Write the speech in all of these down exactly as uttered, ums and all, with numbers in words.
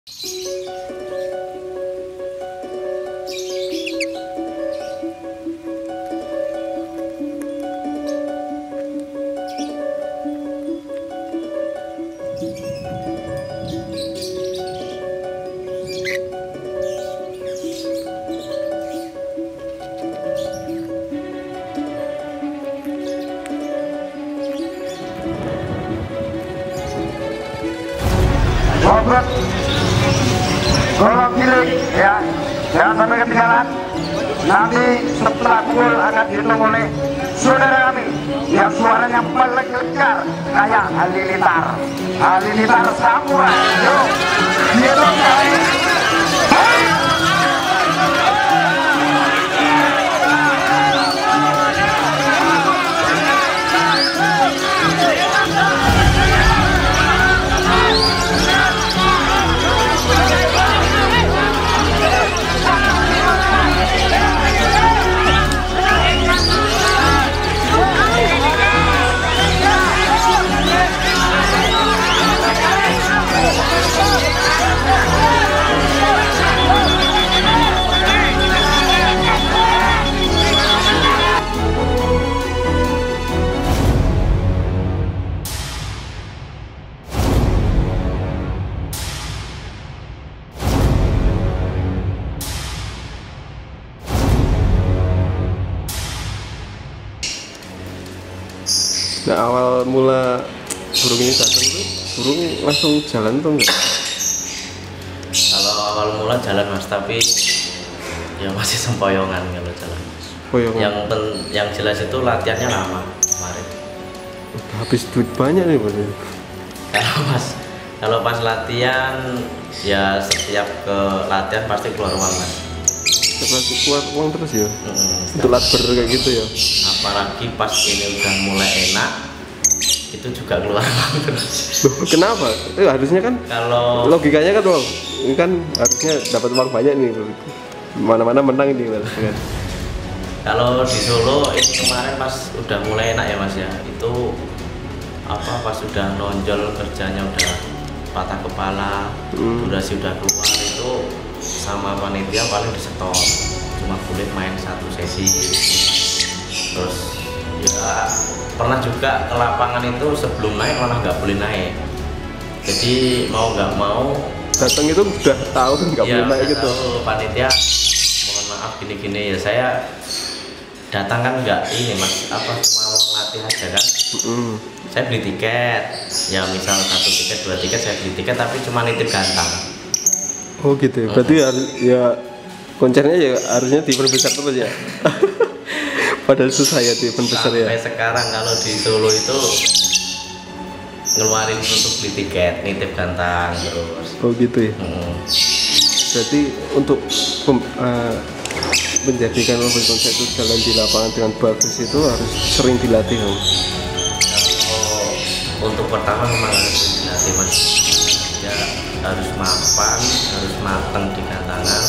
Sobat, golok cilik ya, jangan sampai ketinggalan. Nanti setelah gol akan dihitung oleh saudara kami yang suaranya paling lekar kayak Halilintar, Halilintar Samurai. Yo, dia dong kali. Nah, awal mula burung ini datang tuh burung langsung jalan tuh enggak? Kalau awal mula jalan mas, tapi ya masih sempoyongan kalau jalan mas. Sempoyongan. Yang pen, yang jelas itu latihannya lama kemarin. Udah habis duit banyak nih mas. Kalau mas, kalau pas latihan ya setiap ke latihan pasti keluar uang mas. Setelah keluar uang terus ya? Hmm, Untuk labor kayak gitu ya? Apalagi pas ini udah mulai enak, itu juga keluar uang terus. Loh, kenapa? Eh, harusnya kan Kalau logikanya kan uang ini kan harusnya dapat uang banyak nih, mana-mana menang ini mas kan? Kalau di Solo ini kemarin pas udah mulai enak ya mas ya, itu apa pas sudah nonjol kerjanya udah patah kepala, Hmm. durasi udah keluar itu sama panitia paling disetor, cuma boleh main satu sesi. Terus ya pernah juga ke lapangan itu sebelum naik malah nggak boleh naik, jadi mau nggak mau Datang itu udah tahu nggak ya, boleh naik gitu. tahu panitia mohon maaf gini-gini ya, saya datang kan nggak ini mas, apa cuma mau latih aja kan. Hmm. Saya beli tiket, ya misal satu tiket, dua tiket saya beli tiket, tapi cuma nitip gantang. Oh gitu ya, berarti harus ya konsernya ya harusnya diperbesar terus ya. Padahal susah ya diperbesar ya. Sampai sekarang kalau di Solo itu ngeluarin untuk beli tiket, nitip gantang terus. Oh gitu ya. Hmm. Berarti untuk pem- uh, menjadikan mobil konser itu jalan di lapangan dengan bagus itu harus sering dilatih kan? Kalau untuk pertama memang harus dilatih mas, ya harus mapan, harus matang di gantangan.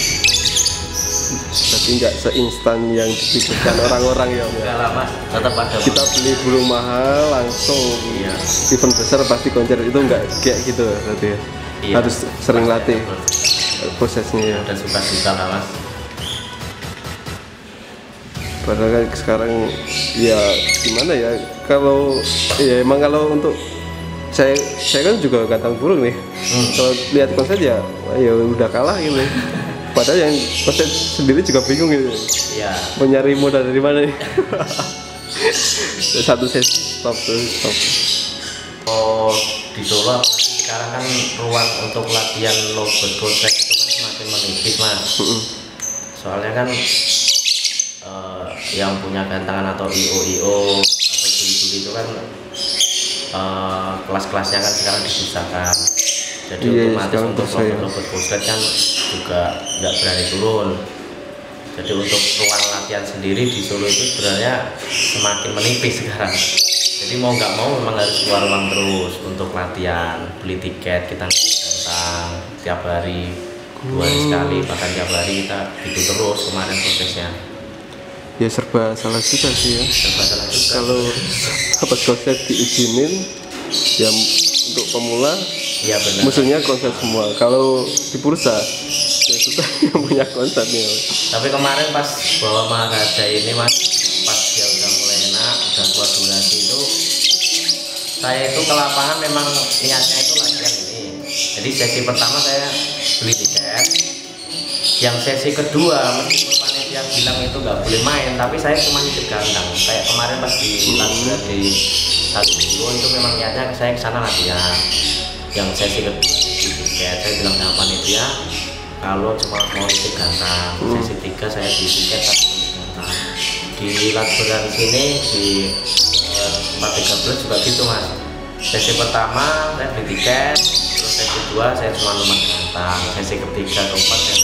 Jadi nggak seinstan yang dipikirkan orang-orang ya. Enggak lah mas, tetap ada Kita beli burung mahal langsung Iya. event besar pasti konser itu nggak kayak gitu berarti ya. Iya. Harus sering latih prosesnya ya. dan suka-suka lah mas. Padahal kan sekarang ya gimana ya, kalau ya emang kalau untuk saya saya kan juga gantang burung nih. Hmm. Kalau lihat konser ya ya udah kalah gitu. Padahal yang konser sendiri juga bingung gitu. Iya. Mau nyari modal dari mana nih? Satu sesi stop terus stop. Oh di Solo apalagi sekarang kan ruang untuk latihan lowbird contract itu kan semakin menipis mas. Mm-mm. Soalnya kan eh, yang punya gantangan atau I O I O atau juri-juri itu kan eh, kelas-kelasnya kan sekarang dipisahkan. Jadi Iya, otomatis sekarang untuk bisa ya. lowbird contract kan juga nggak berani turun. Jadi untuk ruang latihan sendiri di Solo itu sebenarnya semakin menipis sekarang. Jadi mau nggak mau memang harus keluar uang terus untuk latihan, beli tiket, kita datang tiap hari, dua hari sekali, bahkan tiap hari kita gitu terus kemarin prosesnya. Ya serba salah juga sih ya. Serba salah juga. Kalau dapat konser diizinin ya untuk pemula Iya benar. musuhnya konser semua. Kalau di bursa ya susah yang punya konsernya. Tapi kemarin pas bawa Maharaja ini mas, pas dia udah mulai enak, udah keluar durasi itu, saya itu ke lapangan memang niatnya itu latihan ini. Jadi sesi pertama saya beli tiket, yang sesi kedua meskipun panitia bilang itu nggak boleh main, tapi saya cuma nitip gandang. Kayak kemarin pas di latihan di satu dulu itu memang niatnya saya kesana latihan. Yang sesi kedua beli tiket, saya bilang sama panitia kalau cuma mau nitip gandang. Sesi tiga saya beli tiket tapi nitip gandang. Di Latberan sini di empat tiga belas juga gitu mas. Sesi pertama saya beli tiket, terus sesi kedua saya cuma nomor gantang, sesi ketiga keempat saya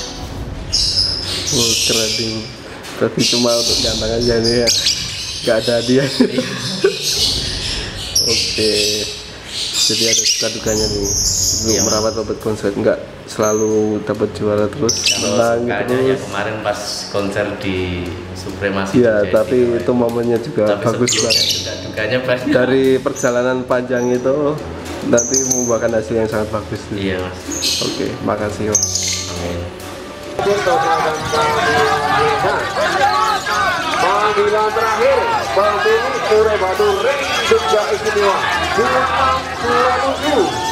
Oh keren nih. Berarti cuma untuk ganteng aja nih ya. Gak ada hadiah. Oke. Jadi ada suka dukanya nih. Sebelum Iya, merawat obat konser nggak selalu dapat juara terus. kalau Menang sukanya terus. ya kemarin pas konser di Supremasi Iya, Jogja tapi kemarin. itu momennya juga Tapi bagus sebelumnya banget. juga dukanya banyak. Dari perjalanan panjang itu nanti membuahkan hasil yang sangat bagus. Iya mas. Oke, makasih. Om. Amin. Panggilan terakhir Bang Bini Sore Batu Ring Jogja Istimewa dua puluh tujuh